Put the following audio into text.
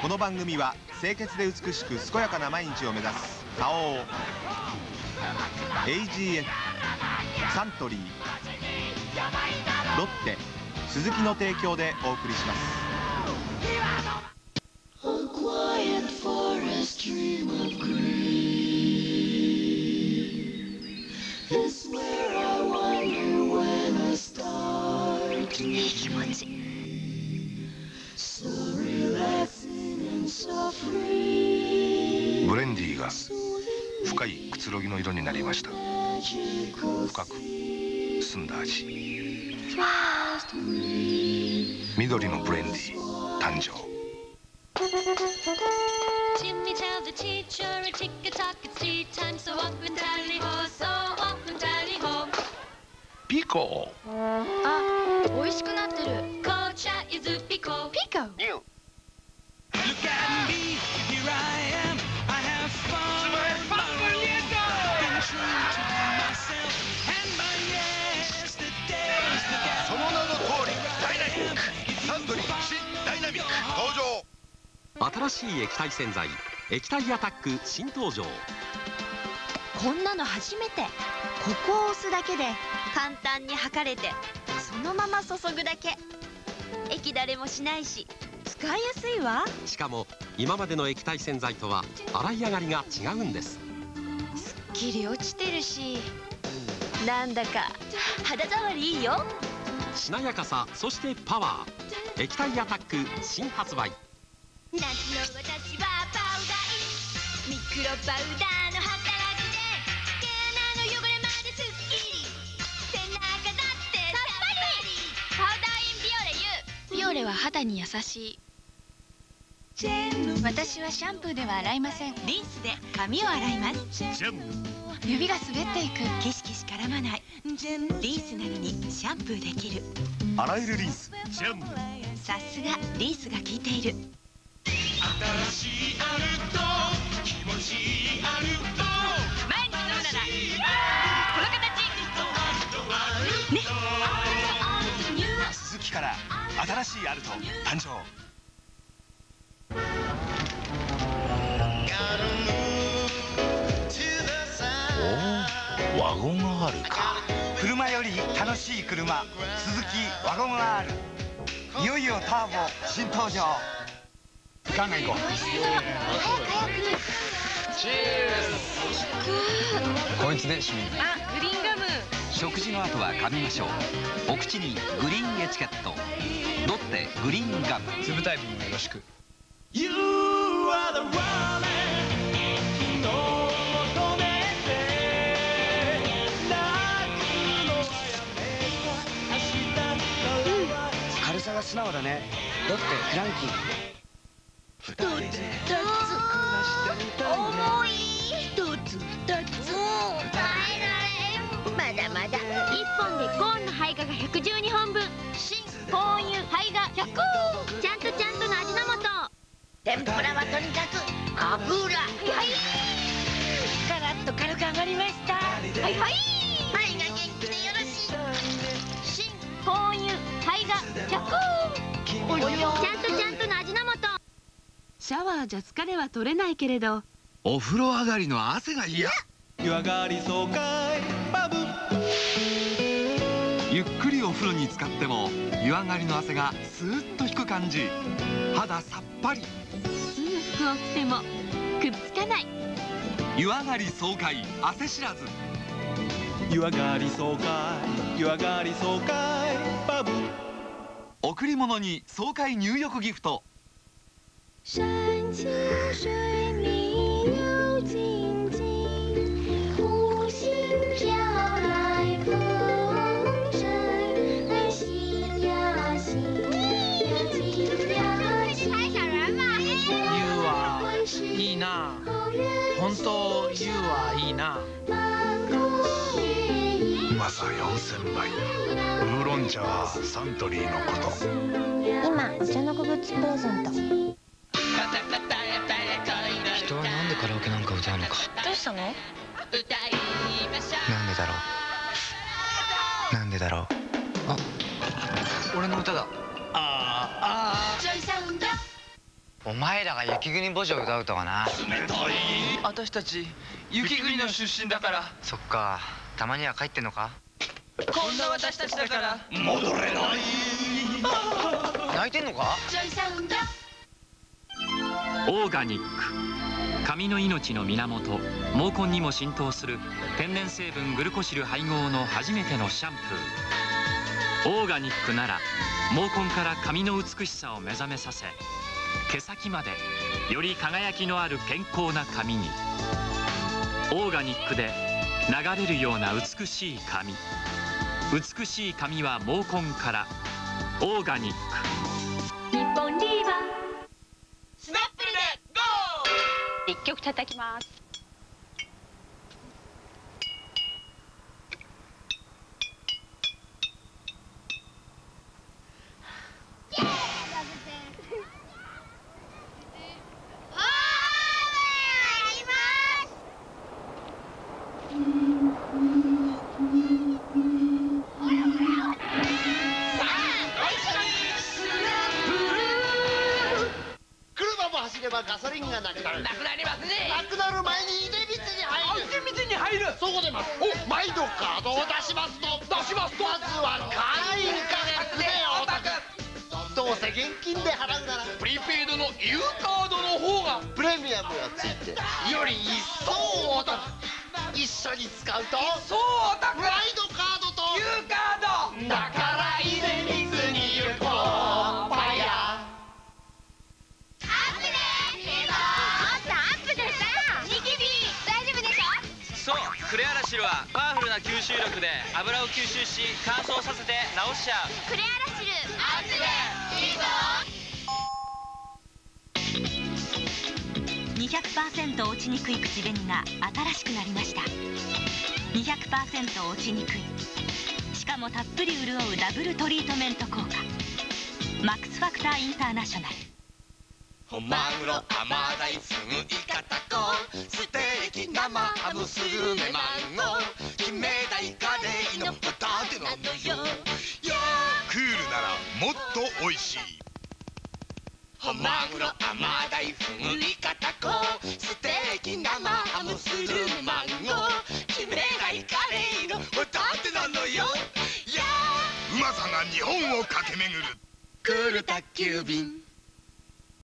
この番組は清潔で美しく健やかな毎日を目指す花王 AGF サントリーロッテ鈴木の提供でお送りします。 気持ちいい。 ブレンディーが深いくつろぎの色になりました。深く澄んだ味。緑のブレンディー誕生。ピコ。 あ、美味しくなってる。紅茶ゆずピコ。ピコ。ニュー。 その名の通りダイナミック。サントリー新ダイナミック登場。 新しい液体洗剤液体アタック新登場。 こんなの初めて。ここを押すだけで簡単に測れて、そのまま注ぐだけ。液だれもしないし使いやすいわ。 しかも今までの液体洗剤とは洗い上がりが違うんです。 すっきり落ちてるし、なんだか肌触りいいよ。 しなやかさ、そしてパワー。液体アタック新発売。 夏の私はパウダー、ミクロパウダーの働きで毛穴の汚れまですっきり、背中だってさっぱり。パウダーインビオレ U。 ビオレは肌に優しい。私はシャンプーでは洗いません。 リンスで髪を洗います。 指が滑っていく。 景色し絡まない。リンスなのにシャンプーできる。 洗えるリンスジェム。 さすがリンスが効いている。 新しいアルト、気持ちいいアルト。 毎日飲むならこの形ね。 鈴木から新しいアルト誕生。 おお、ワゴン R か。 車より楽しい車、鈴木ワゴン R。 いよいよターボ新登場。ガンガン行こう。 チーズ。 こいつで趣味。 あ、グリーンガム。 食事の後は噛みましょう。お口にグリーンエチケット。ロッテグリーンガム。粒タイプにもよろしく。 You are the one。 軽さが素直だね。ロッテフランキー。 重い。一つ二つ耐えられん。まだまだ。1本でコーンの胚芽が112本分。新コーン油胚芽100。ちゃんとの味の素。天ぷらはとにかく油。はいカラッと軽く揚がりました。はい胚が元気でよろしい。新コーン油胚芽100。ちゃんとの味の素。 シャワーじゃ疲れは取れないけれど、 お風呂上がりの汗が嫌。 湯上がり爽快バブ。 ゆっくりお風呂に浸かっても湯上がりの汗がスーッと引く感じ。肌さっぱり。 すぐ服を着てもくっつかない。 湯上がり爽快汗知らず。 湯上がり爽快湯上がり爽快バブ。 贈り物に爽快入浴ギフト。 山清水明又静静，湖心飘来风声，心呀心呀心呀心。 ユウはいいな。本当ユウはいいな。 うまさ4000倍。ウーロン茶はサントリーのこと。 今お茶の子グッズプレゼント。 人はなんでカラオケなんか歌うのか。 どうしたの？ なんでだろう。なんでだろう。あ、俺の歌だ。 お前らが雪国墓地を歌うとはな。 私たち雪国の出身だから。 そっか、たまには帰ってんのか。 こんな私たちだから戻れない。 泣いてんのか。 オーガニック、髪の命の源、毛根にも浸透する天然成分グルコシル配合の初めてのシャンプー。オーガニックなら毛根から髪の美しさを目覚めさせ、毛先までより輝きのある健康な髪に。オーガニックで流れるような美しい髪。美しい髪は毛根から。オーガニック。 日本リーバースナップルでゴー。 一曲叩きます。 車も走ればガソリンがなくなる。 なくなりますね。 なくなる前に出光に入る。 出光に入る。 そこでます。お、マイドカードを出しますと。まずは会員価格でお得。どうせ現金で払うならプリペイドの U カードの方がプレミアムがついてより一層お得。一緒に使うとそうお得。 マイドカードと U カード。 だから出光に行こうパヤ。 そう、クレアラシルはパワフルな吸収力で油を吸収し乾燥させて直しちゃう。 クレアラシルアップデいいぞ。200% 落ちにくい口紅が新しくなりました。200% 落ちにくい、しかもたっぷり潤うダブルトリートメント効果。マックスファクターインターナショナル。 本マグロ、甘鯛、フグ、イカタコ、ステーキ、生ハム、スルメ、マンゴー、キンメダイ、カレイのホタテなのよ。 クールならもっと美味しい。 本マグロ、甘鯛、フグ、イカタコ、ステーキ、生ハム、スルメ、マンゴー、キンメダイ、カレイのホタテなのよ。 うまさが日本を駆け巡る。 クール宅急便。